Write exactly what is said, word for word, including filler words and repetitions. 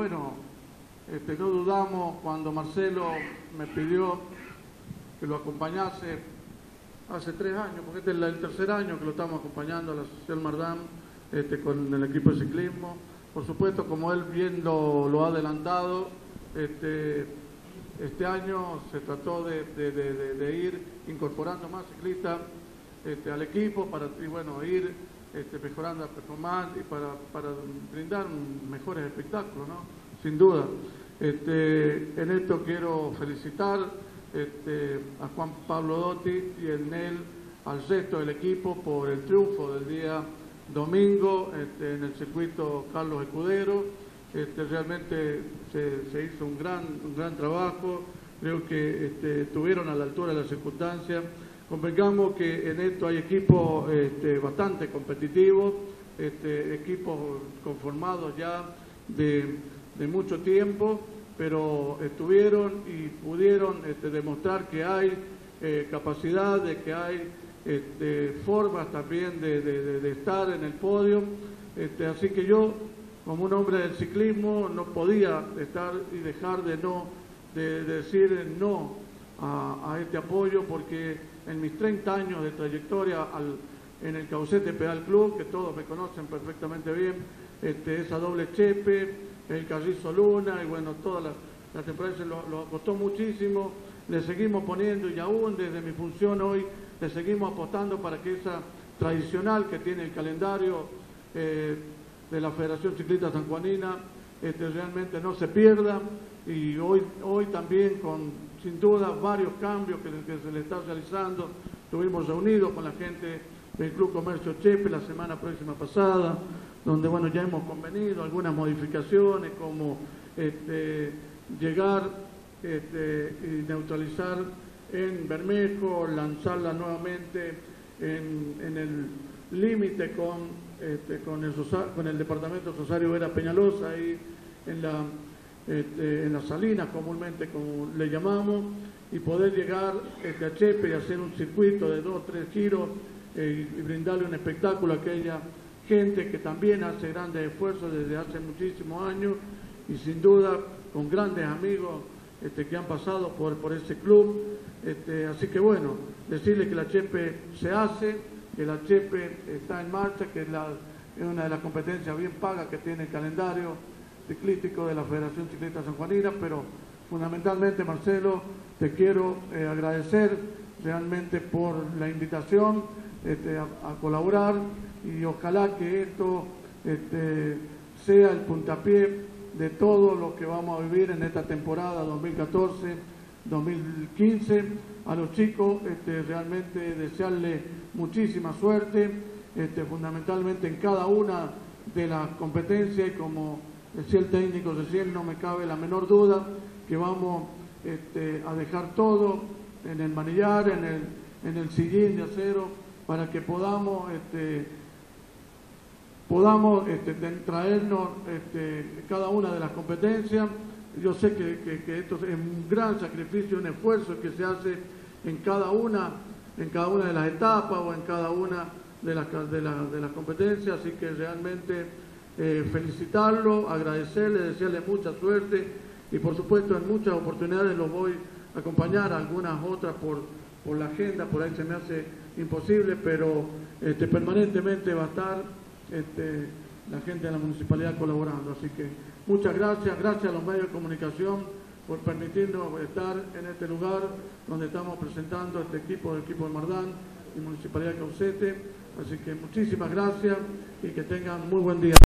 bueno, este, no dudamos cuando Marcelo me pidió que lo acompañase hace tres años, porque este es el tercer año que lo estamos acompañando a la Asociación Mardán este, con el equipo de ciclismo. Por supuesto, como él bien lo, lo ha adelantado, este, este año se trató de, de, de, de, de ir incorporando más ciclistas este, al equipo para y bueno, ir este, mejorando la performance y para, para brindar mejores espectáculos, ¿no? Sin duda. Este, en esto quiero felicitar este, a Juan Pablo Dotti y en él al resto del equipo por el triunfo del día domingo este, en el circuito Carlos Escudero. Este, realmente se, se hizo un gran, un gran trabajo, creo que este, estuvieron a la altura de las circunstancias. Convengamos que en esto hay equipos este, bastante competitivos, este, equipos conformados ya de, de mucho tiempo, pero estuvieron y pudieron este, demostrar que hay eh, capacidad, de que hay este, formas también de, de, de estar en el podio. Este, así que yo, como un hombre del ciclismo, no podía estar y dejar de no de, de decir no a, a este apoyo, porque en mis treinta años de trayectoria al, en el Caucete Pedal Club, que todos me conocen perfectamente bien, este, esa doble Chepe, el Carrizo Luna y bueno, toda la, la temporada se lo, lo costó muchísimo, le seguimos poniendo y aún desde mi función hoy le seguimos apostando para que esa tradicional que tiene el calendario eh, de la Federación Ciclista Sanjuanina este, realmente no se pierda, y hoy, hoy también con sin duda varios cambios que, que se le está realizando. Estuvimos reunidos con la gente del Club Comercio Chepe la semana próxima pasada, donde bueno, ya hemos convenido algunas modificaciones como este, llegar este, y neutralizar en Bermejo, lanzarla nuevamente en, en el límite con, este, con, el, con el departamento Rosario Vera Peñalosa, ahí en, la, este, en las Salinas comúnmente como le llamamos, y poder llegar este, a Chepe y hacer un circuito de dos o tres giros eh, y brindarle un espectáculo a aquella gente que también hace grandes esfuerzos desde hace muchísimos años y sin duda con grandes amigos este, que han pasado por, por ese club. Este, así que bueno, decirle que la Chepe se hace, que la Chepe está en marcha, que es, la, es una de las competencias bien pagas que tiene el calendario ciclístico de la Federación Ciclista Sanjuanina, pero fundamentalmente, Marcelo, te quiero eh, agradecer realmente por la invitación este, a, a colaborar, y ojalá que esto este, sea el puntapié de todo lo que vamos a vivir en esta temporada dos mil catorce dos mil quince. A los chicos este, realmente desearles muchísima suerte, este, fundamentalmente en cada una de las competencias, y como decía el técnico recién, no me cabe la menor duda que vamos este, a dejar todo en el manillar, en el, en el sillín de acero, para que podamos este, podamos este, traernos este, cada una de las competencias. Yo sé que, que, que esto es un gran sacrificio, un esfuerzo que se hace en cada una, en cada una de las etapas o en cada una de las, de la, de las competencias, así que realmente eh, felicitarlo, agradecerle, desearle mucha suerte, y por supuesto en muchas oportunidades los voy a acompañar, algunas otras por, por la agenda, por ahí se me hace imposible, pero este, permanentemente va a estar Este, la gente de la municipalidad colaborando. Así que muchas gracias, gracias a los medios de comunicación por permitirnos estar en este lugar donde estamos presentando este equipo, el equipo de Mardán y Municipalidad de Caucete. Así que muchísimas gracias y que tengan muy buen día.